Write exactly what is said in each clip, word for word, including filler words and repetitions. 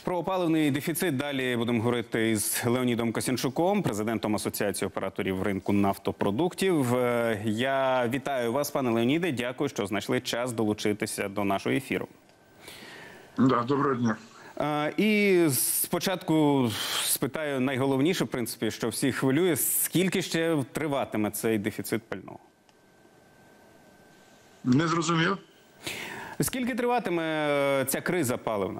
Про паливний дефіцит далі будемо говорити із Леонідом Косінчуком, президентом Асоціації операторів ринку нафтопродуктів. Я вітаю вас, пане Леоніде. Дякую, що знайшли час долучитися до нашого ефіру. Да, доброго дня. І спочатку спитаю найголовніше, в принципі, що всіх хвилює, скільки ще триватиме цей дефіцит пального? Не зрозумів. Скільки триватиме ця криза паливна?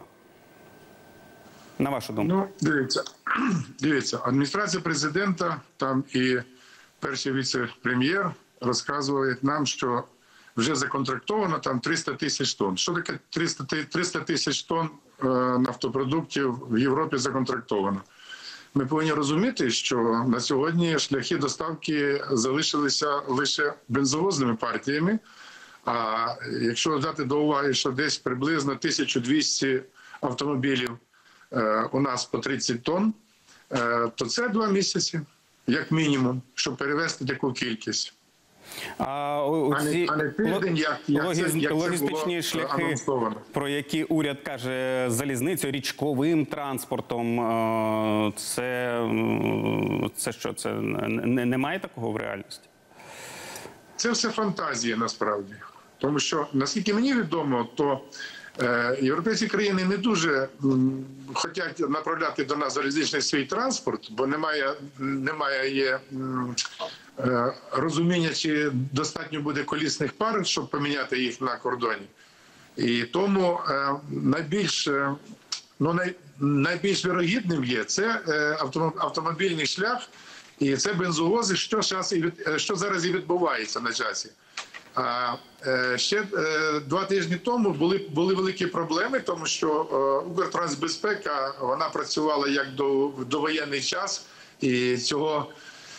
На вашу думку? Ну, дивіться, дивіться, адміністрація президента там і перший віце-прем'єр розказують нам, що вже законтрактовано там триста тисяч тонн. Що таке триста тисяч тонн е, нафтопродуктів в Європі законтрактовано? Ми повинні розуміти, що на сьогодні шляхи доставки залишилися лише бензовозними партіями, а якщо взяти до уваги, що десь приблизно тисяча двісті автомобілів у нас по тридцять тонн, то це два місяці, як мінімум, щоб перевезти таку кількість. А, а, не, а не тиждень, як, як, логіз... це, як логістичні це було шляхи, анонсовано. Про які уряд каже залізницею, річковим транспортом, це, це що, це немає такого в реальності? Це все фантазії насправді. Тому що, наскільки мені відомо, то е, європейські країни не дуже м, хочуть направляти до нас залізничний свій транспорт, бо немає, немає є, м, е, розуміння, чи достатньо буде колісних пар, щоб поміняти їх на кордоні. І тому е, найбільш, е, ну, най, найбільш вірогідним є це е, автомобільний шлях, і це бензовози, що, час і від, що зараз і відбувається на часі. А ще два тижні тому були були великі проблеми, тому що Укртрансбезпека, вона працювала як до довоєнний час, і цього,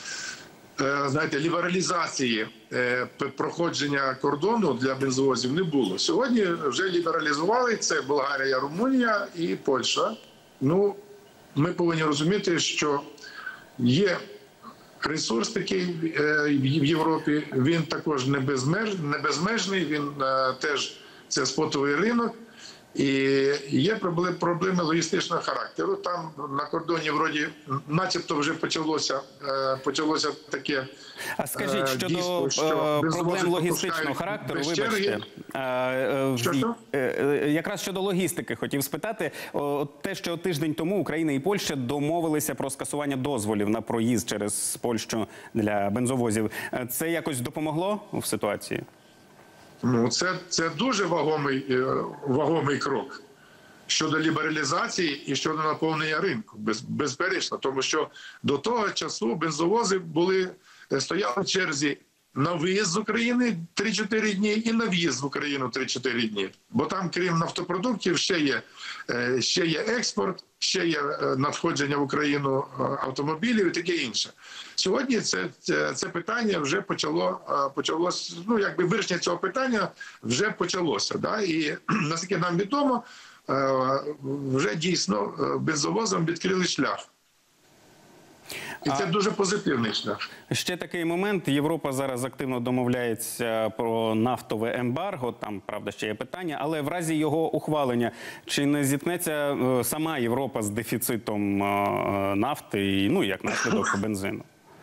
знаєте, лібералізації проходження кордону для бензовозів не було. Сьогодні вже лібералізували, це Болгарія, Румунія і Польща. Ну, ми повинні розуміти, що є ресурс такий в Європі, він також не, безмеж, не безмежний, він теж це спотовий ринок. І є проблеми, проблеми логістичного характеру. Там на кордоні вроді начебто вже почалося, почалося таке. А скажіть, щодо дійство, що проблем логістичного характеру, вибачте, що, що? якраз щодо логістики хотів спитати, те, що тиждень тому Україна і Польща домовилися про скасування дозволів на проїзд через Польщу для бензовозів, це якось допомогло в ситуації? Ну, це, це дуже вагомий, вагомий крок щодо лібералізації і щодо наповнення ринку, без, безперечно. Тому що до того часу бензовози були, стояли в черзі на виїзд з України три-чотири дні і на в'їзд в Україну три-чотири дні. Бо там, крім нафтопродуктів, ще є, ще є експорт, ще є надходження в Україну автомобілів і таке інше. Сьогодні це, це, це питання вже почало, почалося, ну, якби вирішення цього питання вже почалося. Да? І, наскільки нам відомо, вже дійсно бензовозам відкрили шлях. І це а... дуже позитивний шлях. Ще такий момент. Європа зараз активно домовляється про нафтове ембарго. Там, правда, ще є питання. Але в разі його ухвалення, чи не зіткнеться сама Європа з дефіцитом нафти і, ну, як наслідок, бензину?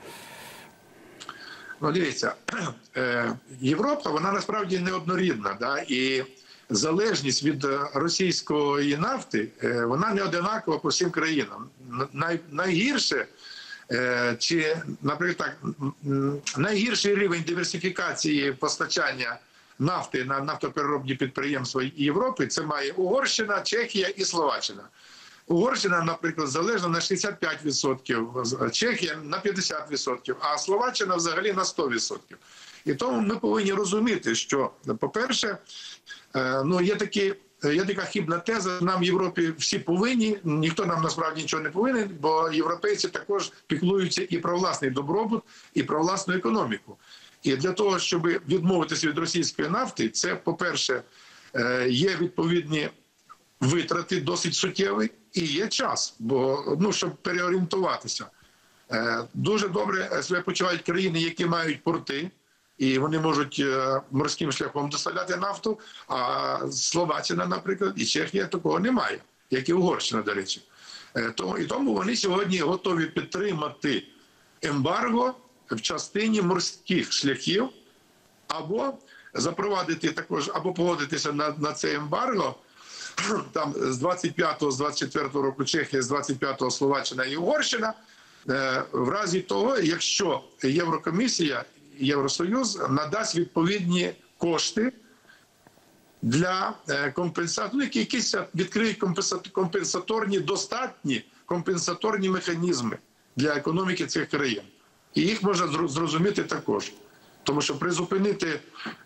Ну, дивіться, Європа, вона насправді неоднорідна, да? І залежність від російської нафти, вона не одинакова по всім країнам. Най, найгірше, чи, наприклад, так, найгірший рівень диверсифікації постачання нафти на нафтопереробні підприємства Європи – це має Угорщина, Чехія і Словаччина. Угорщина, наприклад, залежна на шістдесят п'ять відсотків, Чехія на п'ятдесят відсотків, а Словаччина взагалі на сто відсотків. І тому ми повинні розуміти, що, по-перше, ну, є такі, є така хибна теза, нам в Європі всі повинні, ніхто нам насправді нічого не повинен, бо європейці також піклуються і про власний добробут, і про власну економіку. І для того, щоб відмовитися від російської нафти, це, по-перше, є відповідні витрати досить суттєві, і є час, бо, ну, щоб переорієнтуватися. Дуже добре себе почувають країни, які мають порти, і вони можуть морським шляхом доставляти нафту, а Словаччина, наприклад, і Чехія такого немає. як і Угорщина, до речі. Тому, і тому вони сьогодні готові підтримати ембарго в частині морських шляхів, або запровадити також, або погодитися на, на це ембарго, там з двадцять п'ятого, з двадцять четвертого року Чехія, з двадцять п'ятого Словаччина і Угорщина, в разі того, якщо Єврокомісія, Євросоюз надасть відповідні кошти для компенсації, які якісь відкриють компенсаторні, достатні компенсаторні механізми для економіки цих країн. І їх можна зрозуміти також. Тому що призупинити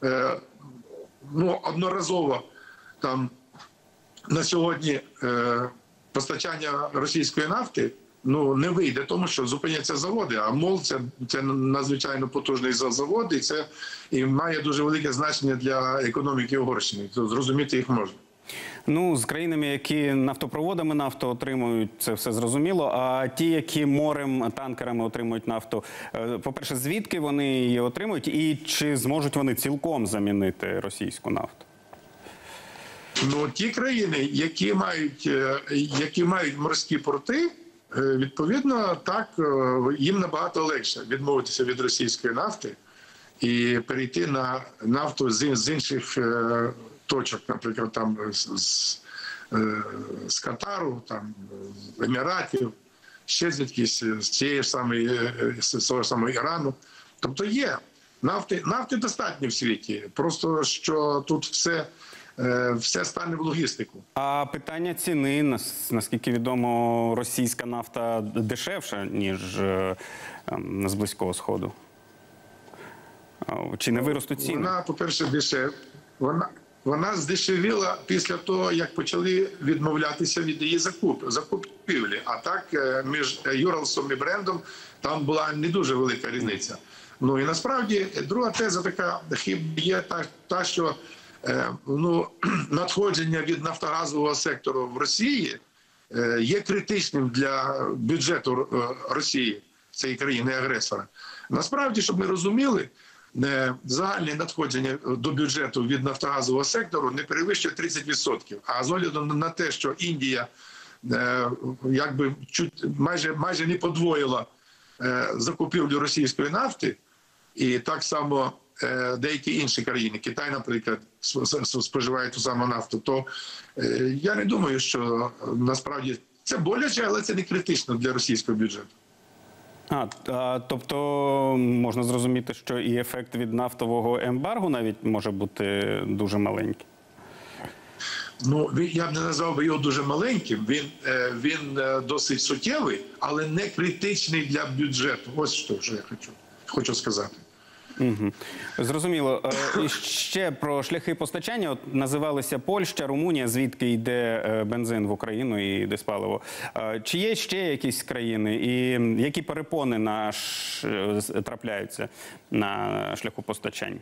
ну, одноразово там, на сьогодні е, постачання російської нафти ну, не вийде, тому що зупиняться заводи, а МОЛ це, це надзвичайно потужний завод, і це і має дуже велике значення для економіки Угорщини. Зрозуміти їх можна. Ну, з країнами, які нафтопроводами нафту отримують, це все зрозуміло. А ті, які морем, танкерами отримують нафту, по-перше, звідки вони її отримують? І чи зможуть вони цілком замінити російську нафту? Ну, ті країни, які мають, які мають морські порти, відповідно, так, їм набагато легше відмовитися від російської нафти і перейти на нафту з, з інших точок, наприклад, там з, з Катару, там, з Еміратів, ще звідкись, з цієї ж самої, з того ж самого Ірану. Тобто є. Нафти, нафти достатньо в світі. Просто, що тут все, все стане в логістику. А питання ціни, наскільки відомо, російська нафта дешевша, ніж з Близького Сходу? Чи не виростуть ціни? Вона, по-перше, дешев. Вона, вона здешевіла після того, як почали відмовлятися від її закуп, закупівлі. А так, між Юралсом і Брендом там була не дуже велика різниця. Ну і насправді друга теза така хиб є та, та що е, ну, надходження від нафтогазового сектору в Росії е, є критичним для бюджету Росії, цієї країни-агресора. Насправді, щоб ми розуміли, е, загальне надходження до бюджету від нафтогазового сектору не перевищує тридцять відсотків. А з оглядом на те, що Індія е, якби чуть, майже, майже не подвоїла е, закупівлю російської нафти, і так само е, деякі інші країни, Китай, наприклад, споживає ту саму нафту, то е, я не думаю, що насправді це боляче, але це не критично для російського бюджету. А, а, тобто можна зрозуміти, що і ефект від нафтового ембарго навіть може бути дуже маленький? Ну, він, я б не назвав би його дуже маленьким, він, е, він е, досить суттєвий, але не критичний для бюджету. Ось що, що я хочу. Хочу сказати. Угу. Зрозуміло. І ще про шляхи постачання. От називалися Польща, Румунія, звідки йде бензин в Україну і диспаливо. Чи є ще якісь країни? І які перепони на ш... трапляються на шляху постачання?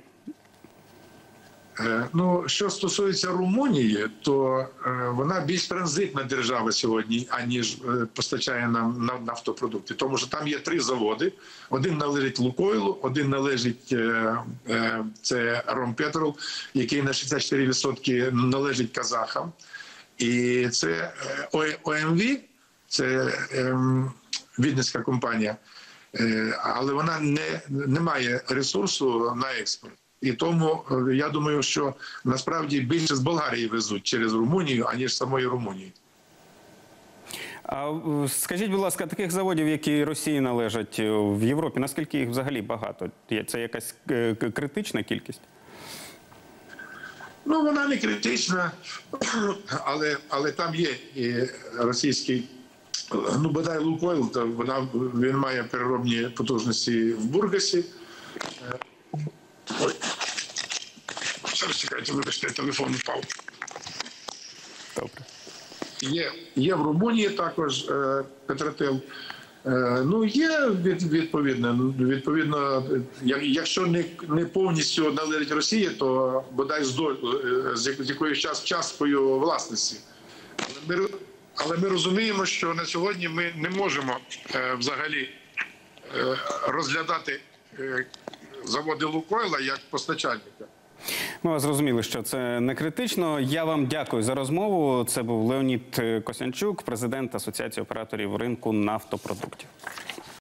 Ну, що стосується Румунії, то е, вона більш транзитна держава сьогодні, аніж е, постачає нам нафтопродукти. Тому що там є три заводи. Один належить Лукойлу, один належить е, е, це Ромпетрол, який на шістдесят чотири відсотки належить казахам. І це е, О Ем Ві, це е, відницька компанія, е, але вона не, не має ресурсу на експорт. І тому я думаю, що насправді більше з Болгарії везуть через Румунію, аніж самої Румунії. А скажіть, будь ласка, таких заводів, які Росії належать в Європі, наскільки їх взагалі багато? Це якась критична кількість? Ну, вона не критична, але, але там є і російський, ну, бодай Лукойл, то вона, він має переробні потужності в Бургасі. Ой. Зараз чекайте, вибачте, телефон впав. Добре. Є, є в Румунії також е, Петротил. Е, ну, є від, відповідно. Відповідно, якщо не, не повністю належить Росії, то бодай з, до, з якоюсь час, часткою власності. Але ми, але ми розуміємо, що на сьогодні ми не можемо е, взагалі е, розглядати е, заводи Лукойла як постачальника. Ми зрозуміли, що це не критично. Я вам дякую за розмову. Це був Леонід Косянчук, президент Асоціації операторів ринку нафтопродуктів.